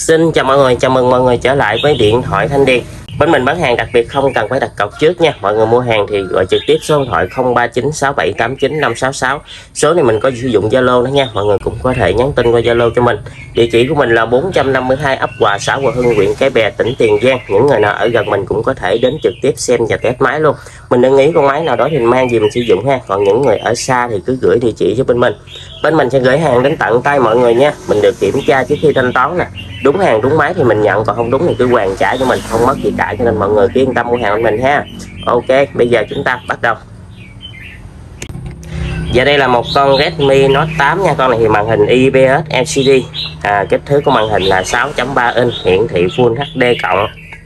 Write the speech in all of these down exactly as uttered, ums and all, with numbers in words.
Xin chào mọi người, chào mừng mọi người trở lại với điện thoại Thanh Điền. Bên mình bán hàng đặc biệt không cần phải đặt cọc trước nha. Mọi người mua hàng thì gọi trực tiếp số điện thoại không ba chín sáu bảy tám chín năm sáu sáu. Số này mình có sử dụng Zalo đó nha. Mọi người cũng có thể nhắn tin qua Zalo cho mình. Địa chỉ của mình là bốn trăm năm mươi hai ấp Hòa, xã Hòa Hưng, huyện Cái Bè, tỉnh Tiền Giang. Những người nào ở gần mình cũng có thể đến trực tiếp xem và test máy luôn. Mình ưng ý con máy nào đó thì mang gì mình sử dụng ha. Còn những người ở xa thì cứ gửi địa chỉ cho bên mình. Bên mình sẽ gửi hàng đến tận tay mọi người nha. Mình được kiểm tra trước khi thanh toán nè. Đúng hàng đúng máy thì mình nhận, còn không đúng thì cứ hoàn trả cho mình, không mất gì cả, cho nên mọi người cứ yên tâm mua hàng của mình ha. Ok, bây giờ chúng ta bắt đầu. Và đây là một con Redmi Note tám nha. Con này thì màn hình i pê ét lờ xê đê, à, kích thước của màn hình là sáu chấm ba inch, hiển thị Full hát đê cộng.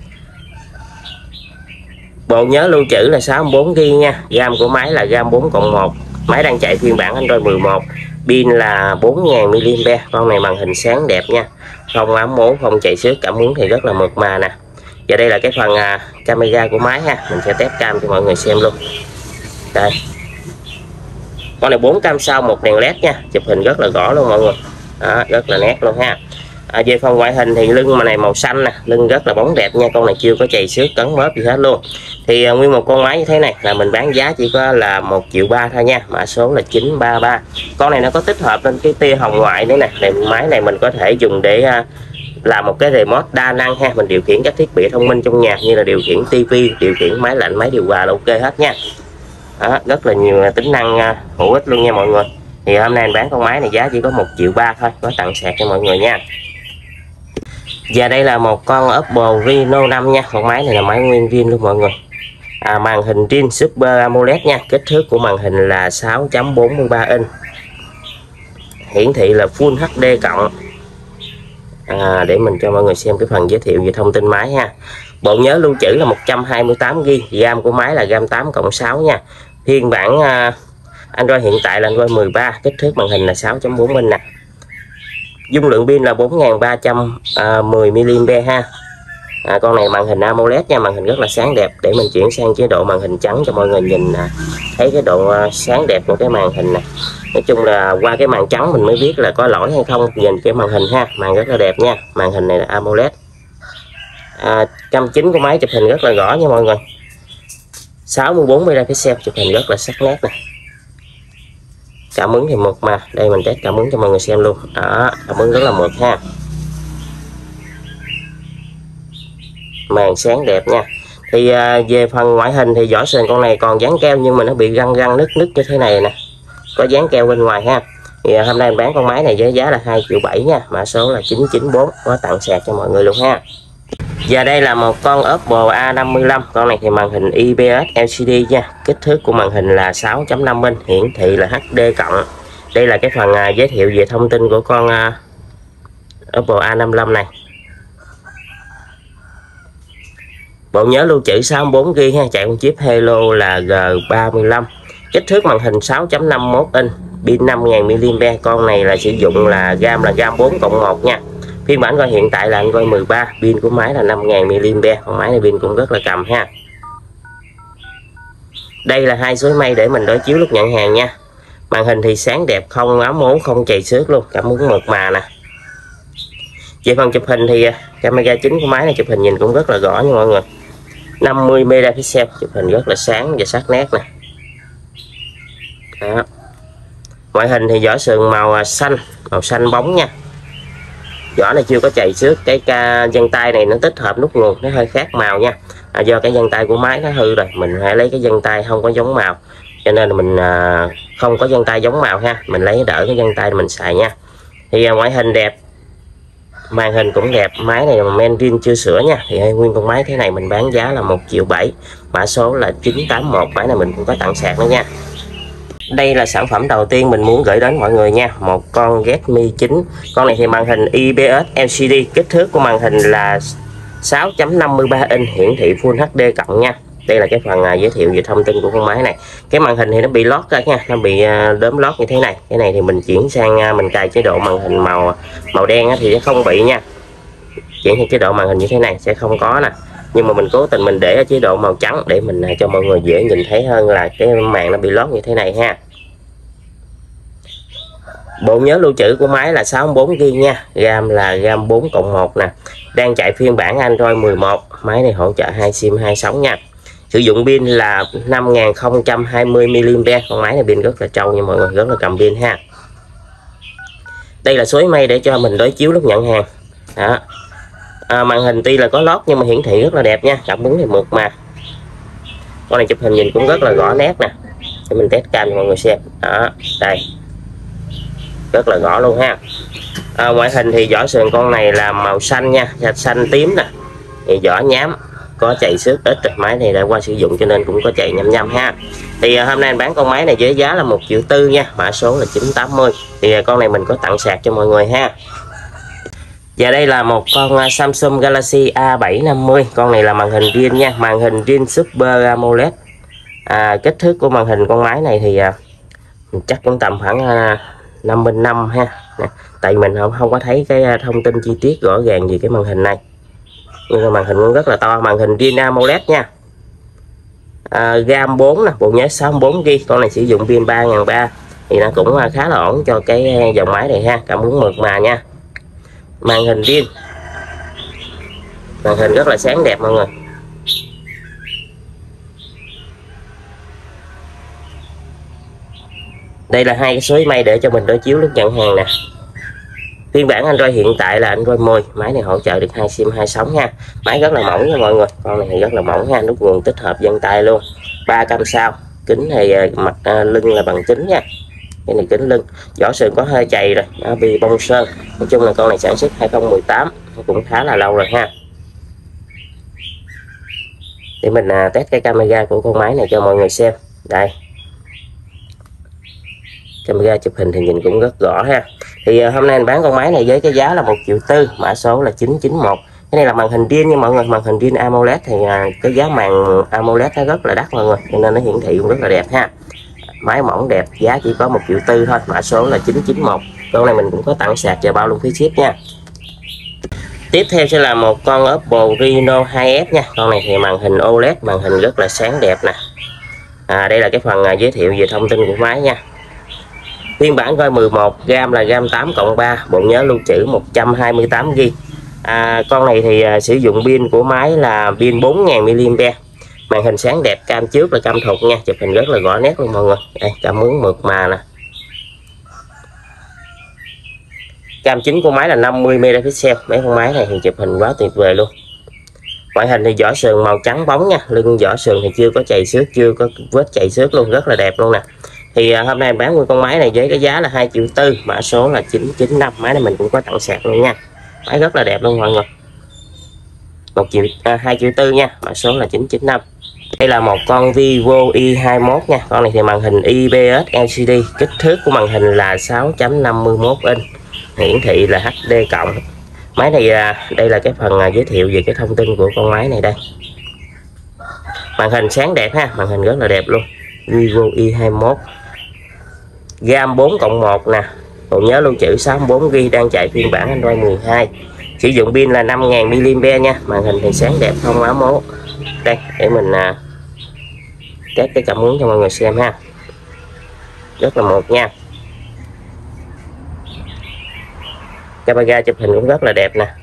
Bộ nhớ lưu trữ là sáu mươi bốn gi ga bai nha. RAM của máy là RAM bốn cộng một. Máy đang chạy phiên bản Android mười một. Pin là bốn nghìn mi li am pe. Con này màn hình sáng đẹp nha, không ám mố, không chạy xước, cảm ứng thì rất là mượt mà nè. Và đây là cái phần à, camera của máy ha. Mình sẽ test cam cho mọi người xem luôn. Đây, con này bốn cam sau, một đèn led nha, chụp hình rất là rõ luôn mọi người. Đó, rất là nét luôn ha. À, về phần ngoại hình thì lưng mà này màu xanh nè, lưng rất là bóng đẹp nha. Con này chưa có chày xước, cấn mớp gì hết luôn. Thì à, nguyên một con máy như thế này là mình bán giá chỉ có là một triệu ba thôi nha. Mã số là chín ba ba. Con này nó có tích hợp lên cái tia hồng ngoại nữa nè. Này, máy này mình có thể dùng để à, làm một cái remote đa năng ha. Mình điều khiển các thiết bị thông minh trong nhà như là điều khiển tivi, điều khiển máy lạnh, máy điều hòa là ok hết nha. Đó, rất là nhiều tính năng uh, hữu ích luôn nha mọi người. Thì hôm nay mình bán con máy này giá chỉ có một triệu ba thôi, có tặng sạc cho mọi người nha. Và đây là một con Oppo Reno năm nha. Con máy này là máy nguyên zin luôn mọi người. À, màn hình zin Super AMOLED nha. Kích thước của màn hình là sáu chấm bốn mươi ba inch, hiển thị là Full hát đê cộng. À, để mình cho mọi người xem cái phần giới thiệu về thông tin máy ha. Bộ nhớ lưu trữ là một trăm hai mươi tám gi ga bai. RAM của máy là RAM tám cộng sáu nha. Phiên bản uh, Android hiện tại là Android mười ba. Kích thước màn hình là sáu chấm bốn inch nè. Dung lượng pin là bốn nghìn ba trăm mười mi li am pe ha. À, con này màn hình AMOLED nha, màn hình rất là sáng đẹp. Để mình chuyển sang chế độ màn hình trắng cho mọi người nhìn à, thấy cái độ sáng đẹp của cái màn hình này. Nói chung là qua cái màn trắng mình mới biết là có lỗi hay không nhìn cái màn hình ha. Màn rất là đẹp nha, màn hình này là AMOLED. À, cam chính của máy chụp hình rất là rõ nha mọi người. sáu mươi bốn megapixel, chụp hình rất là sắc nét nè. Cảm ứng thì mượt mà. Đây mình test cảm ứng cho mọi người xem luôn. Đó, cảm ứng rất là mượt ha. Màn sáng đẹp nha. Thì à, về phần ngoại hình thì vỏ sườn con này còn dán keo nhưng mà nó bị răng răng nứt nứt như thế này nè. Có dán keo bên ngoài ha. Thì à, hôm nay mình bán con máy này với giá là hai triệu bảy nha. Mã số là chín chín bốn, có tặng sạc cho mọi người luôn ha. Và đây là một con Oppo A năm mươi lăm. Con này thì màn hình i pê ét lờ xê đê nha. Kích thước của màn hình là sáu chấm năm inch, hiển thị là hát đê cộng. Đây là cái phần à, giới thiệu về thông tin của con à, Oppo A năm mươi lăm này. Bộ nhớ lưu trữ sáu mươi bốn gi ga bai ha, chạy con chip Helio là G ba mươi lăm. Kích thước màn hình sáu chấm năm mươi mốt inch, pin năm nghìn mi li am pe. Con này là sử dụng là RAM là RAM bốn cộng một nha. Phiên bản coi hiện tại là Android mười ba. Pin của máy là năm nghìn mi li am pe. Con máy này pin cũng rất là cầm ha. Đây là hai số may để mình đối chiếu lúc nhận hàng nha. Màn hình thì sáng đẹp, không ám mố, không chày xước luôn, cảm ứng mượt mà nè. Về phần chụp hình thì camera chính của máy này chụp hình nhìn cũng rất là rõ nha mọi người. năm mươi megapixel, chụp hình rất là sáng và sắc nét nè. Đó. Ngoại hình thì vỏ sườn màu xanh, màu xanh bóng nha. Vỏ này chưa có chày xước. Cái ca vân tay này nó tích hợp nút nguồn nó hơi khác màu nha. À, do cái vân tay của máy nó hư rồi, mình phải lấy cái vân tay không có giống màu, cho nên là mình à, không có vân tay giống màu ha. Mình lấy đỡ cái vân tay mình xài nha. Thì à, ngoại hình đẹp, màn hình cũng đẹp. Máy này là men zin chưa sửa nha. Thì nguyên con máy thế này mình bán giá là một triệu bảy. Mã số là chín tám một. Máy này mình cũng có tặng sạc nữa nha. Đây là sản phẩm đầu tiên mình muốn gửi đến mọi người nha. Một con Redmi chín. Con này thì màn hình i pê ét lờ xê đê. Kích thước của màn hình là sáu chấm năm mươi ba inch, hiển thị Full hát đê cộng nha. Đây là cái phần à, giới thiệu về thông tin của con máy này. Cái màn hình thì nó bị lót ra nha, nó bị à, đốm lót như thế này. Cái này thì mình chuyển sang à, mình cài chế độ màn hình màu màu đen á, thì sẽ không bị nha. Chuyển sang chế độ màn hình như thế này sẽ không có nè. Nhưng mà mình cố tình mình để ở chế độ màu trắng để mình à, cho mọi người dễ nhìn thấy hơn là cái màn nó bị lót như thế này ha. Bộ nhớ lưu trữ của máy là sáu mươi bốn gi-ga-bai nha, RAM là RAM bốn cộng một nè, đang chạy phiên bản Android mười một, máy này hỗ trợ hai sim hai sóng nha. Sử dụng pin là năm nghìn không trăm hai mươi mi-li-am-pe, con máy này pin rất là trâu nha mọi người, rất là cầm pin ha. Đây là số email để cho mình đối chiếu lúc nhận hàng. Đó. À, màn hình tuy là có lót nhưng mà hiển thị rất là đẹp nha, cảm ứng thì mượt mà. Con này chụp hình nhìn cũng rất là rõ nét nè, để mình test cam cho mọi người xem. Đó, đây rất là rõ luôn ha. À, ngoại hình thì vỏ sườn con này là màu xanh nha, xanh tím nè, thì vỏ nhám, có chạy xước ít rồi, máy này đã qua sử dụng cho nên cũng có chạy nhăm nhăm ha. Thì à, hôm nay anh bán con máy này với giá là một triệu tư nha, mã số là chín tám mươi. Thì à, con này mình có tặng sạc cho mọi người ha. Và đây là một con uh, Samsung Galaxy A bảy năm mươi, con này là màn hình riêng nha, màn hình riêng Super AMOLED. À, kích thước của màn hình con máy này thì uh, chắc cũng tầm khoảng uh, năm bên năm ha. Nè, tại mình không không có thấy cái uh, thông tin chi tiết rõ ràng gì cái màn hình này, nhưng mà màn hình cũng rất là to, màn hình riêng AMOLED nha. À, RAM bốn nè, bộ nhớ sáu mươi bốn gi-ga-bai, con này sử dụng pin ba nghìn ba trăm, thì nó cũng uh, khá là ổn cho cái dòng máy này ha, cảm ứng mượt mà nha. Màn hình riêng, màn hình rất là sáng đẹp mọi người. Đây là hai cái số email để cho mình đối chiếu lúc nhận hàng nè. Phiên bản Android hiện tại là Android mười, máy này hỗ trợ được hai sim hai sóng nha. Máy rất là mỏng nha mọi người, con này thì rất là mỏng ha, nút nguồn tích hợp vân tay luôn. Ba cam sau, kính thì mặt à, lưng là bằng kính nha. Cái này kính lưng, vỏ sườn có hơi chày rồi, nó bị bong sơn. Nói chung là con này sản xuất hai không một tám, cũng khá là lâu rồi ha. Để mình à, test cái camera của con máy này cho mọi người xem. Đây, camera chụp hình thì nhìn cũng rất rõ ha. Thì à, hôm nay anh bán con máy này với cái giá là một triệu tư, mã số là chín chín một. Cái này là màn hình riêng nha mọi người, màn hình riêng AMOLED thì à, cái giá màn AMOLED nó rất là đắt mọi người, cho nên nó hiển thị cũng rất là đẹp ha. Máy mỏng đẹp, giá chỉ có một triệu tư thôi, mã số là chín chín một. Con này mình cũng có tặng sạc và bao luôn phí ship nha. Tiếp theo sẽ là một con Oppo Reno hai ép nha. Con này thì màn hình ô led, màn hình rất là sáng đẹp nè. À, đây là cái phần à, giới thiệu về thông tin của máy nha. Phiên bản Android mười một, RAM là RAM tám cộng ba, bộ nhớ lưu trữ một trăm hai mươi tám gi-ga-bai. À, con này thì à, sử dụng pin của máy là pin bốn nghìn mi-li-am-pe. Màn hình sáng đẹp, cam trước là cam thục nha, chụp hình rất là rõ nét luôn mọi người. Đây, cảm ứng mượt mà nè. Cam chính của máy là năm mươi megapixel, mấy con máy này thì chụp hình quá tuyệt vời luôn. Ngoại hình thì vỏ sườn màu trắng bóng nha, lưng vỏ sườn thì chưa có chày xước, chưa có vết chày xước luôn, rất là đẹp luôn nè. Thì à, hôm nay bán nguyên con máy này với cái giá là hai triệu tư, mã số là chín chín năm. Máy này mình cũng có tặng sạc luôn nha, máy rất là đẹp luôn mọi người. Một triệu à, hai triệu tư nha, mã số là chín chín năm. Đây là một con Vivo i hai mốt nha, con này thì màn hình i pê ét lờ xê đê, kích thước của màn hình là sáu chấm năm mươi mốt inch, hiển thị là hát đê cộng. Máy này à, đây là cái phần à, giới thiệu về cái thông tin của con máy này đây. Màn hình sáng đẹp ha, màn hình rất là đẹp luôn. Vivo i hai mốt, RAM bốn cộng một nè, bộ nhớ lưu trữ sáu mươi bốn gi-ga-bai, đang chạy phiên bản Android mười hai. Sử dụng pin là năm nghìn mi-li-am-pe nha, màn hình thì sáng đẹp không áo mố. Đây, để mình à, test cái cảm ứng cho mọi người xem ha. Rất là mượt nha. Camera chụp hình cũng rất là đẹp nè.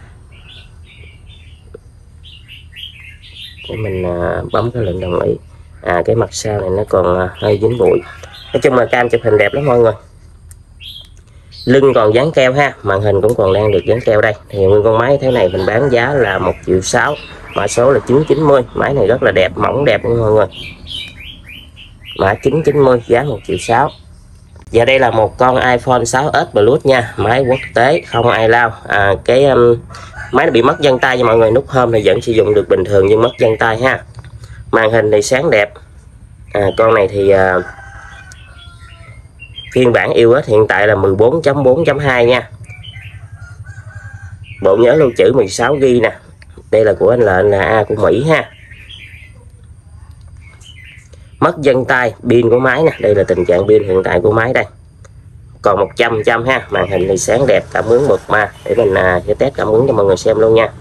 Để mình à, bấm cái lệnh đồng ý. À, cái mặt sau này nó còn à, hơi dính bụi. Nói chung là cam chụp hình đẹp lắm mọi người. Lưng còn dán keo ha, màn hình cũng còn đang được dán keo đây. Thì nguyên con máy thế này mình bán giá là một triệu sáu, mã số là chín chín mươi. Máy này rất là đẹp, mỏng đẹp luôn mọi người. Mã chín chín mươi, giá một triệu sáu. Và đây là một con iPhone sáu ét Plus nha, máy quốc tế không ai lao. À, cái um, máy nó bị mất vân tay cho mọi người, nút home thì vẫn sử dụng được bình thường nhưng mất vân tay ha. Màn hình thì sáng đẹp. À, con này thì uh, phiên bản iOS hiện tại là mười bốn chấm bốn chấm hai nha. Bộ nhớ lưu trữ mười sáu gi-ga-bai nè. Đây là của anh lệnh là A của Mỹ ha. Mất vân tay, pin của máy nè, đây là tình trạng pin hiện tại của máy đây. Còn một trăm phần trăm ha, màn hình thì sáng đẹp, cảm ứng mượt mà. Để mình à, sẽ test cảm ứng cho mọi người xem luôn nha.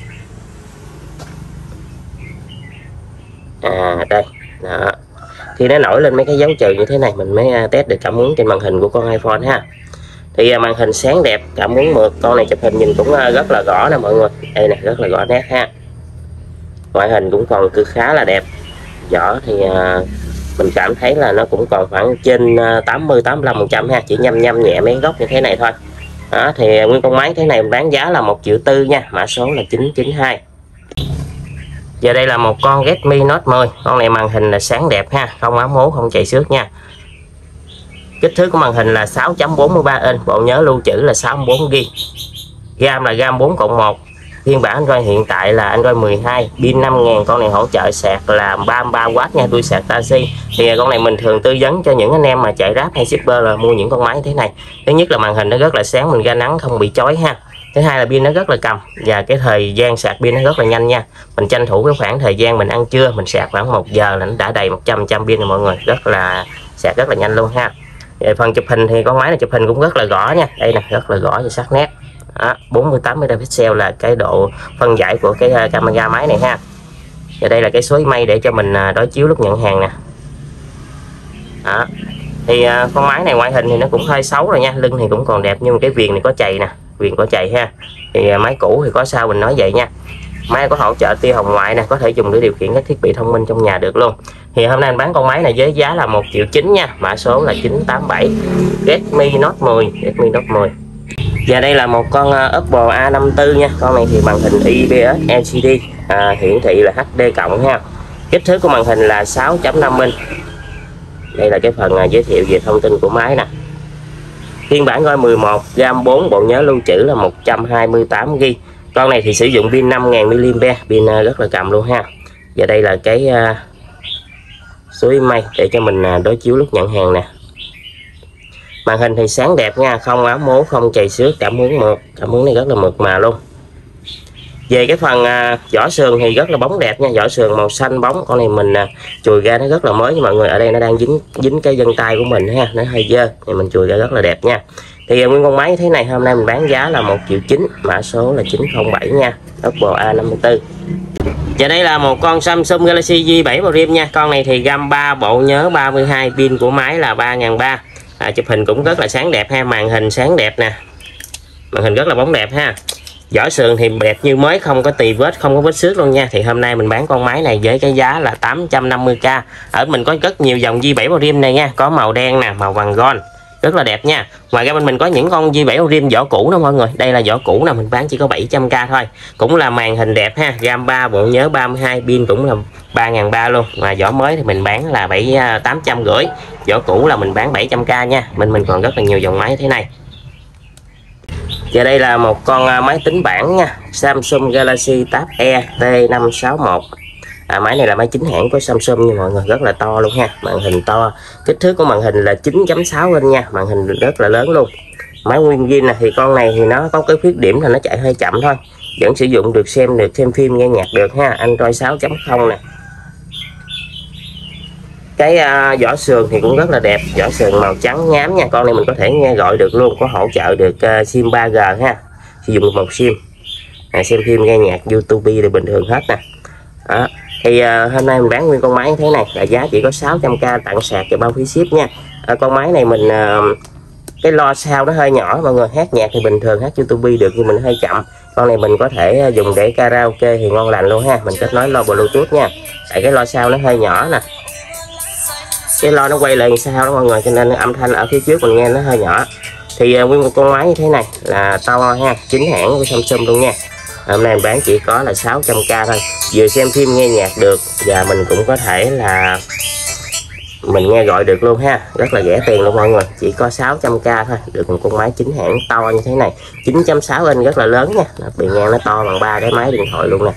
À đây, đó. Khi nó nổi lên mấy cái dấu trừ như thế này mình mới test được cảm ứng trên màn hình của con iPhone ha. Thì uh, màn hình sáng đẹp, cảm ứng mượt, con này chụp hình nhìn cũng uh, rất là rõ nè mọi người. Đây nè, rất là rõ nét ha. Ngoại hình cũng còn cứ khá là đẹp. Vỏ thì uh, mình cảm thấy là nó cũng còn khoảng trên uh, tám mươi tám mươi lăm phần trăm ha, chỉ nhăm nhăm nhẹ mấy góc như thế này thôi. Đó, thì nguyên con máy thế này mình bán giá là một triệu tư nha, mã số là chín chín hai. Giờ đây là một con Redmi Note mười, con này màn hình là sáng đẹp ha, không ám hố, không chảy xước nha. Kích thước của màn hình là sáu chấm bốn mươi ba inch, bộ nhớ lưu trữ là sáu mươi bốn gi ga bai, RAM là RAM bốn cộng một. Phiên bản Android hiện tại là Android mười hai, pin năm nghìn, con này hỗ trợ sạc là ba mươi ba oát nha, đuôi sạc Type-C. Thì con này mình thường tư vấn cho những anh em mà chạy Grab hay shipper là mua những con máy thế này. Thứ nhất là màn hình nó rất là sáng, mình ra nắng không bị chói ha. Thứ hai là pin nó rất là cầm, và cái thời gian sạc pin nó rất là nhanh nha. Mình tranh thủ cái khoảng thời gian mình ăn trưa, mình sạc khoảng một giờ là nó đã đầy một trăm phần trăm pin rồi mọi người, rất là sạc rất là nhanh luôn ha. Về phần chụp hình thì con máy này chụp hình cũng rất là rõ nha, đây nè, rất là rõ và sắc nét. Đó, bốn mươi tám megapixel là cái độ phân giải của cái camera máy này ha. Và đây là cái số email để cho mình đối chiếu lúc nhận hàng nè. Đó. Thì uh, con máy này ngoại hình thì nó cũng hơi xấu rồi nha, lưng thì cũng còn đẹp nhưng mà cái viền này có chày nè, viền có chày ha. Thì uh, máy cũ thì có sao mình nói vậy nha. Máy có hỗ trợ tia hồng ngoại nè, có thể dùng để điều khiển các thiết bị thông minh trong nhà được luôn. Thì hôm nay anh bán con máy này với giá là một triệu chín nha, mã số là chín tám bảy. Redmi Note mười, Redmi Note mười. Và đây là một con uh, Oppo A năm tư nha, con này thì màn hình i pê ét lờ xê đê, à, hiển thị là hát đê cộng ha. Kích thước của màn hình là sáu chấm năm inch. Đây là cái phần uh, giới thiệu về thông tin của máy nè. Phiên bản Android mười một, RAM bốn, bộ nhớ lưu trữ là một trăm hai mươi tám gi ga bai. Con này thì sử dụng pin năm nghìn mi li am pe, pin uh, rất là cầm luôn ha. Và đây là cái uh, số email để cho mình uh, đối chiếu lúc nhận hàng nè. Màn hình thì sáng đẹp nha, không ám mố, không chày xước, cảm ứng mượt, cảm ứng này rất là mượt mà luôn. Về cái phần à, vỏ sườn thì rất là bóng đẹp nha, vỏ sườn màu xanh bóng, con này mình à, chùi ra nó rất là mới nha mọi người. Ở đây nó đang dính dính cái vân tay của mình ha, nó hơi dơ, thì mình chùi ra rất là đẹp nha. Thì à, nguyên con máy thế này hôm nay mình bán giá là một triệu chín, mã số là chín không bảy nha, Oppo A năm tư. Và đây là một con Samsung Galaxy J bảy Pro nha, con này thì RAM ba, bộ nhớ ba mươi hai, pin của máy là ba nghìn ba trăm. À, chụp hình cũng rất là sáng đẹp ha, màn hình sáng đẹp nè, màn hình rất là bóng đẹp ha. Vỏ sườn thì đẹp như mới, không có tì vết, không có vết xước luôn nha. Thì hôm nay mình bán con máy này với cái giá là tám trăm năm mươi k. Ở mình có rất nhiều dòng J bảy Pro này nha, có màu đen nè, màu vàng gold, rất là đẹp nha. Ngoài ra bên mình có những con J bảy Pro vỏ cũ đó mọi người, đây là vỏ cũ nè, mình bán chỉ có bảy trăm k thôi, cũng là màn hình đẹp ha, RAM ba, bộ nhớ ba mươi hai, pin cũng là ba nghìn ba trăm luôn. Mà vỏ mới thì mình bán là bảy tám trăm rưỡi, vỏ cũ là mình bán bảy trăm k nha. Mình mình còn rất là nhiều dòng máy thế này. Và đây là một con máy tính bảng nha, Samsung Galaxy Tab E T năm sáu một. À, máy này là máy chính hãng của Samsung nha mọi người, rất là to luôn ha, màn hình to, kích thước của màn hình là chín chấm sáu inch nha, màn hình rất là lớn luôn. Máy nguyên zin nè, thì con này thì nó có cái khuyết điểm là nó chạy hơi chậm thôi, vẫn sử dụng được, xem được, xem phim, nghe nhạc được ha, Android sáu chấm không nè. Cái uh, vỏ sườn thì cũng rất là đẹp, vỏ sườn màu trắng nhám nha, con này mình có thể nghe gọi được luôn, có hỗ trợ được uh, sim ba G ha, sử dụng một sim, à, xem phim, nghe nhạc, YouTube đều bình thường hết nè. Đó. Thì uh, hôm nay mình bán nguyên con máy thế này là giá chỉ có sáu trăm k, tặng sạc và bao phí ship nha. Ở con máy này mình uh, cái lo sao nó hơi nhỏ mọi người, hát nhạc thì bình thường, hát YouTube được nhưng mình hơi chậm. Con này mình có thể dùng để karaoke thì ngon lành luôn ha, mình kết nối lo Bluetooth nha. Tại cái lo sao nó hơi nhỏ nè, cái lo nó quay lên sao đó mọi người, cho nên âm thanh ở phía trước mình nghe nó hơi nhỏ. Thì uh, nguyên một con máy như thế này là to ha, chính hãng của Samsung luôn nha. Hôm nay mình bán chỉ có là sáu trăm k thôi, vừa xem phim nghe nhạc được, và mình cũng có thể là mình nghe gọi được luôn ha, rất là rẻ tiền luôn mọi người, chỉ có sáu trăm k thôi, được một con máy chính hãng to như thế này, chín chấm sáu inch rất là lớn nha, bề ngang nó to bằng ba cái máy điện thoại luôn nè.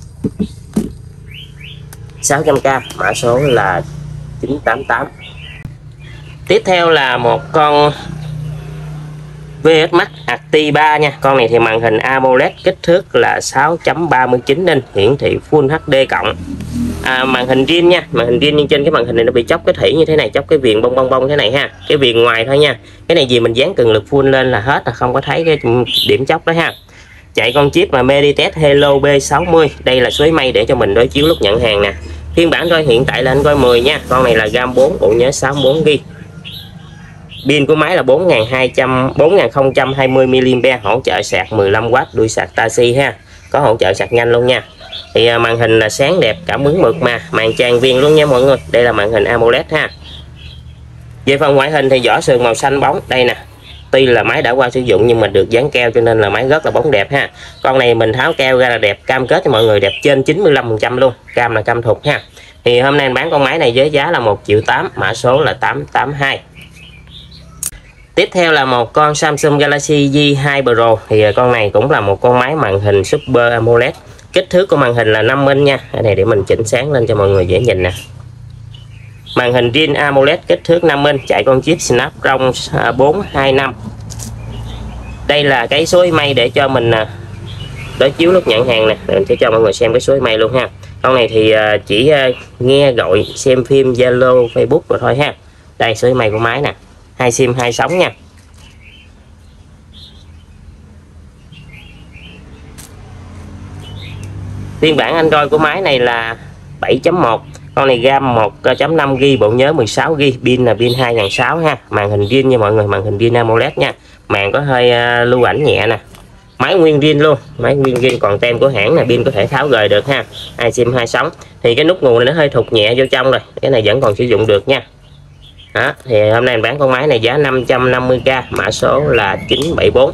sáu trăm k, mã số là chín tám tám. Tiếp theo là một con vê ét Max Active ba nha, con này thì màn hình AMOLED, kích thước là sáu chấm ba mươi chín inch, hiển thị Full hát đê cộng. À, màn hình zin nha, màn hình zin nhưng trên cái màn hình này nó bị chóc cái thủy như thế này, chóc cái viền bông bông bông thế này ha, cái viền ngoài thôi nha. Cái này gì mình dán cường lực full lên là hết, là không có thấy cái điểm chóc đó ha. Chạy con chip mà Mediatek Helio B sáu mươi, đây là số email để cho mình đối chiếu lúc nhận hàng nè. Phiên bản Android hiện tại là Android mười nha, con này là RAM bốn, bộ nhớ sáu mươi bốn gi ga bai. Pin của máy là bốn nghìn hai trăm bốn nghìn không trăm hai mươi mi-li-am-pe, hỗ trợ sạc mười lăm oát, đuôi sạc Type-C ha, có hỗ trợ sạc nhanh luôn nha. Thì uh, màn hình là sáng đẹp, cảm ứng mượt mà, màn tràn viền luôn nha mọi người. Đây là màn hình AMOLED ha. Về phần ngoại hình thì vỏ sườn màu xanh bóng đây nè. Tuy là máy đã qua sử dụng nhưng mà được dán keo cho nên là máy rất là bóng đẹp ha. Con này mình tháo keo ra là đẹp, cam kết cho mọi người đẹp trên chín mươi lăm phần trăm luôn, cam là cam thục ha. Thì hôm nay anh bán con máy này với giá là một triệu tám, mã số là tám tám hai. Tiếp theo là một con Samsung Galaxy Z hai Pro. Thì con này cũng là một con máy màn hình Super AMOLED. Kích thước của màn hình là năm inch nha. Ở đây để mình chỉnh sáng lên cho mọi người dễ nhìn nè. Màn hình Retina AMOLED kích thước năm inch, chạy con chip Snapdragon bốn hai năm. Đây là cái số email để cho mình đối chiếu lúc nhận hàng nè. Mình sẽ cho mọi người xem cái số email luôn ha. Con này thì chỉ nghe gọi, xem phim, Zalo, Facebook rồi thôi ha. Đây số email của máy nè. Hai sim hai sóng nha. Phiên bản Android của máy này là bảy chấm một. Con này RAM một chấm năm gi-ga-bai, bộ nhớ mười sáu gi-ga-bai, pin là pin hai nghìn sáu trăm ha. Màn hình zin nha mọi người, màn hình zin AMOLED nha. Màn có hơi uh, lưu ảnh nhẹ nè. Máy nguyên zin luôn, máy nguyên zin còn tem của hãng nè, pin có thể tháo rời được ha. Hai sim hai sóng. Thì cái nút nguồn này nó hơi thụt nhẹ vô trong rồi. Cái này vẫn còn sử dụng được nha. Đó, thì hôm nay mình bán con máy này giá năm trăm năm mươi k, mã số là chín bảy bốn.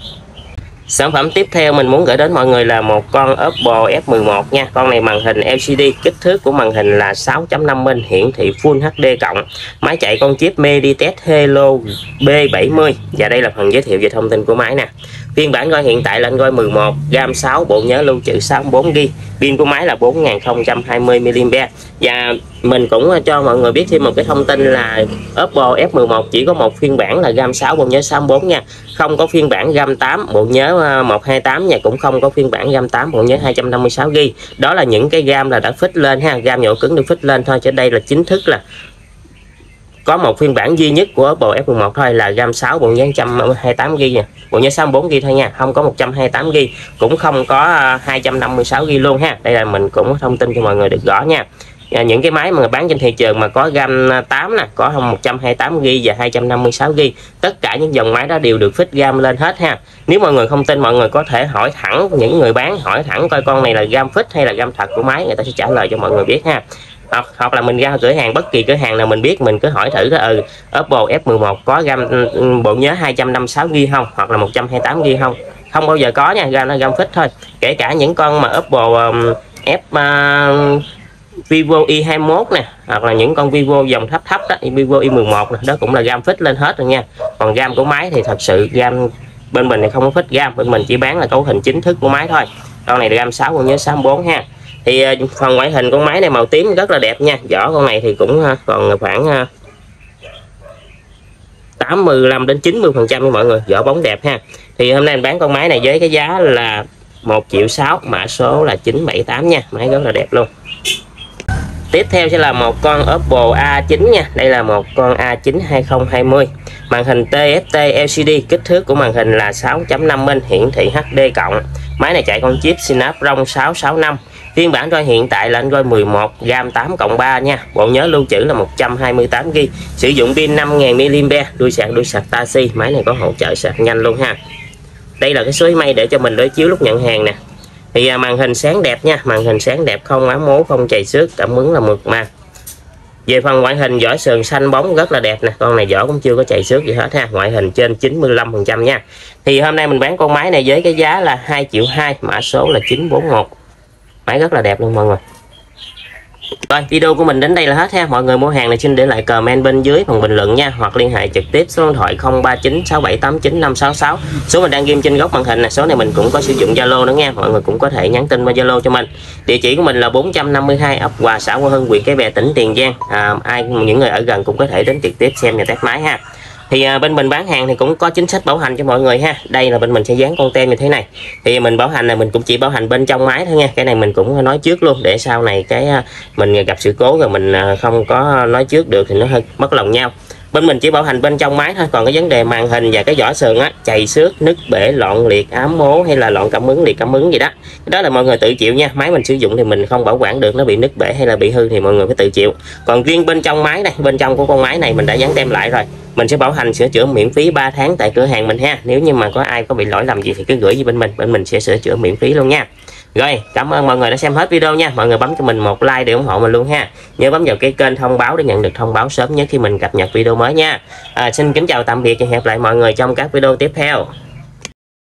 Sản phẩm tiếp theo mình muốn gửi đến mọi người là một con Oppo F mười một nha. Con này màn hình L C D, kích thước của màn hình là sáu chấm năm inch, hiển thị Full hát đê cộng. Máy chạy con chip Mediatek Helio B bảy mươi. Và đây là phần giới thiệu về thông tin của máy nè. Phiên bản Android hiện tại là Android mười một, RAM sáu, bộ nhớ lưu trữ sáu mươi bốn gi-ga-bai, pin của máy là bốn nghìn không trăm hai mươi mi-li-am-pe. Và mình cũng cho mọi người biết thêm một cái thông tin là Oppo F mười một chỉ có một phiên bản là RAM sáu, bộ nhớ sáu mươi bốn nha. Không có phiên bản RAM tám, bộ nhớ một hai tám nha, cũng không có phiên bản RAM tám, bộ nhớ hai trăm năm mươi sáu gi-ga-bai. Đó là những cái RAM là đã fit lên ha, RAM nhựa cứng được fit lên thôi, chứ đây là chính thức là có một phiên bản duy nhất của Oppo F mười một thôi là RAM sáu, bộ nhớ một trăm hai mươi tám gi-ga-bai nha, bộ nhớ sáu mươi bốn gi-ga-bai thôi nha, không có một trăm hai mươi tám gi-ga-bai, cũng không có hai trăm năm mươi sáu gi-ga-bai luôn ha. Đây là mình cũng thông tin cho mọi người được rõ nha. Những cái máy mà người bán trên thị trường mà có RAM tám nè, có một trăm hai mươi tám gi-ga-bai và hai trăm năm mươi sáu gi-ga-bai, tất cả những dòng máy đó đều được fit RAM lên hết ha. Nếu mọi người không tin, mọi người có thể hỏi thẳng những người bán, hỏi thẳng coi con này là RAM fit hay là RAM thật của máy, người ta sẽ trả lời cho mọi người biết ha. Hoặc, hoặc là mình ra cửa hàng, bất kỳ cửa hàng nào mình biết, mình cứ hỏi thử ừ Oppo F mười một có RAM bộ nhớ hai trăm năm mươi sáu gi-ga-bai không, hoặc là một trăm hai mươi tám gi-ga-bai không. Không bao giờ có nha, RAM là RAM fit thôi. Kể cả những con mà Oppo um, F uh, Vivo i hai mốt nè, hoặc là những con Vivo dòng thấp thấp đó, Vivo i mười một nè, đó cũng là RAM fit lên hết rồi nha. Còn RAM của máy thì thật sự RAM bên mình thì không có fit RAM, bên mình chỉ bán là cấu hình chính thức của máy thôi. Con này RAM sáu, bộ nhớ sáu mươi bốn ha. Thì phần ngoại hình con máy này màu tím rất là đẹp nha. Vỏ con này thì cũng còn khoảng tám mươi lăm đến chín mươi phần trăm với mọi người, vỏ bóng đẹp ha. Thì hôm nay mình bán con máy này với cái giá là một triệu sáu, mã số là chín bảy tám nha. Máy rất là đẹp luôn. Tiếp theo sẽ là một con Oppo A chín nha. Đây là một con A chín hai không hai không. Màn hình tê ép tê L C D, kích thước của màn hình là sáu chấm năm inch, hiển thị hát đê cộng. Máy này chạy con chip Snapdragon sáu sáu năm. Phiên bản Android hiện tại là Android mười một, RAM tám cộng ba nha. Bộ nhớ lưu trữ là một trăm hai mươi tám gi-ga-bai. Sử dụng pin năm nghìn mi-li-am-pe, đuôi sạc đuôi sạc Type-C. Máy này có hỗ trợ sạc nhanh luôn ha. Đây là cái số email để cho mình đối chiếu lúc nhận hàng nè. Thì à, màn hình sáng đẹp nha, màn hình sáng đẹp, không ám mố, không chày xước, cảm ứng là mượt mà. Về phần ngoại hình, vỏ sườn xanh bóng rất là đẹp nè, con này vỏ cũng chưa có chày xước gì hết ha, ngoại hình trên chín mươi lăm phần trăm nha. Thì hôm nay mình bán con máy này với cái giá là hai triệu hai, mã số là chín bốn một. Máy rất là đẹp luôn mọi người. Rồi, video của mình đến đây là hết ha. Mọi người mua hàng này xin để lại comment bên dưới phần bình luận nha, hoặc liên hệ trực tiếp số điện thoại không ba chín sáu bảy tám chín năm sáu sáu. Số mình đang ghim trên góc màn hình này. Số này mình cũng có sử dụng Zalo nữa nha. Mọi người cũng có thể nhắn tin qua Zalo cho mình. Địa chỉ của mình là bốn trăm năm mươi hai ấp Hòa, xã Hòa Hưng, huyện Cái Bè, tỉnh Tiền Giang. À, ai những người ở gần cũng có thể đến trực tiếp xem và test máy ha. Thì à, bên mình bán hàng thì cũng có chính sách bảo hành cho mọi người ha. Đây là bên mình sẽ dán con tem như thế này. Thì mình bảo hành này mình cũng chỉ bảo hành bên trong máy thôi nha. Cái này mình cũng nói trước luôn, để sau này cái à, mình gặp sự cố rồi mình à, không có nói trước được thì nó hơi mất lòng nhau. Bên mình chỉ bảo hành bên trong máy thôi. Còn cái vấn đề màn hình và cái vỏ sườn á, chày xước, nứt bể, lọn liệt, ám mố hay là lọn cảm ứng, liệt cảm ứng gì đó, cái đó là mọi người tự chịu nha. Máy mình sử dụng thì mình không bảo quản được, nó bị nứt bể hay là bị hư thì mọi người phải tự chịu. Còn riêng bên trong máy này, bên trong của con máy này mình đã dán tem lại rồi. Mình sẽ bảo hành sửa chữa miễn phí ba tháng tại cửa hàng mình ha. Nếu như mà có ai có bị lỗi lầm gì thì cứ gửi về bên mình, bên mình sẽ sửa chữa miễn phí luôn nha. Rồi, cảm ơn mọi người đã xem hết video nha. Mọi người bấm cho mình một like để ủng hộ mình luôn ha. Nhớ bấm vào cái kênh thông báo để nhận được thông báo sớm nhất khi mình cập nhật video mới nha. À, xin kính chào tạm biệt và hẹn gặp lại mọi người trong các video tiếp theo.